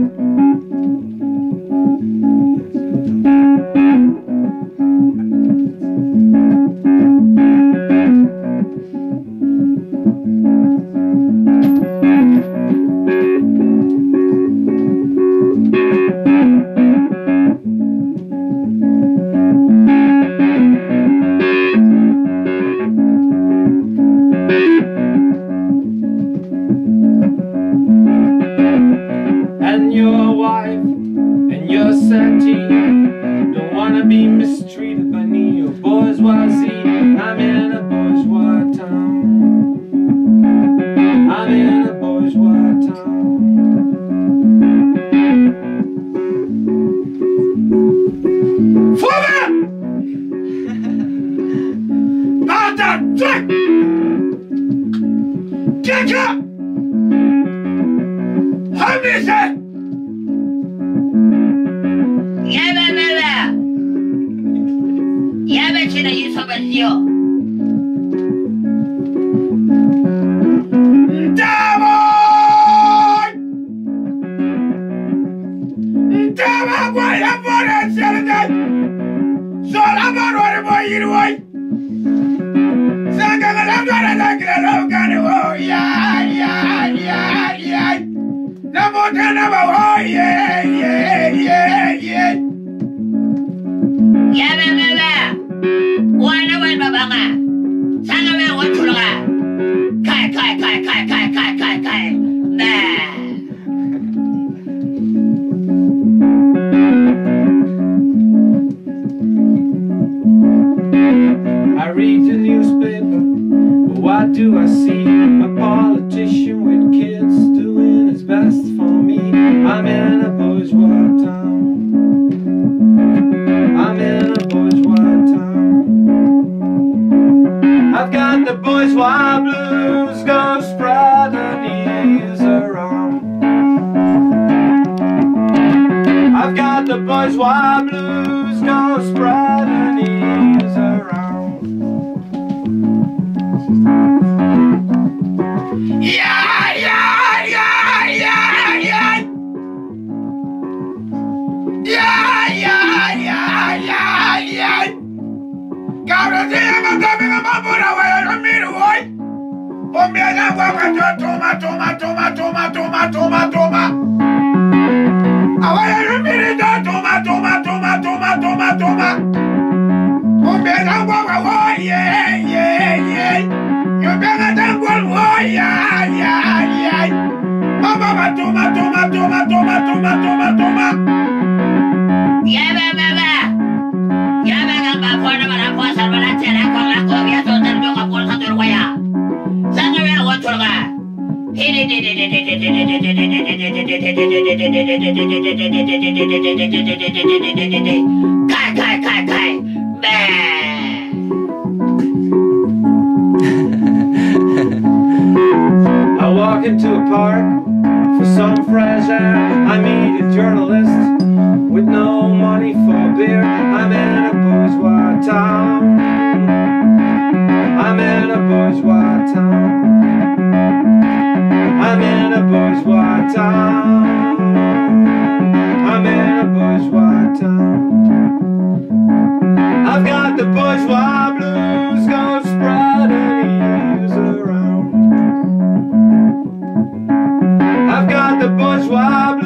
And your wife and your Santine don't wanna be mistreated by neo-bourgeoisie. I'm in a bourgeois town. I'm in a bourgeois town. Forward! Martha, drink! Get up! Hamisa! Yabe chena yiso bazio. Dama boy, I'm born at Saturday. So I'm on what boy you way. Sanga I'm gonna like it. I'm gonna oh yeah. Number 10 number oh yeah. Yabe baba. Wana wan babanga. Sanga me wachulaga. Kai. Nah. I read the newspaper, but what do I see? A politician with kids doing his best for me. I'm in a bourgeois town. I'm in a bourgeois town. I've got the bourgeois blues, go spread the news around. I've got the bourgeois blues, go spread the news around. Yeah. Cabra tiene más también a más por abajo, no miro hoy. Ponme a la guagua, toma. Ahora no mire, toma. Ponme a la guagua, oh yeah. Yo vengo a tan guapo, oh yeah. Mamá, toma. Yabe baba. Yabe gamba pona mana puasa mana cera con la cobia total yo ka puasa tu ruaya. Sanga me wachulaga. Kai. I walk into a park for some fresh air. I meet a journalist with no money for beer. I'm in a bourgeois town. I'm in a bourgeois town. I'm in a bourgeois town. I'm in a bourgeois town. I've got the bourgeois blues, go spread the news around. I've got the bourgeois blues.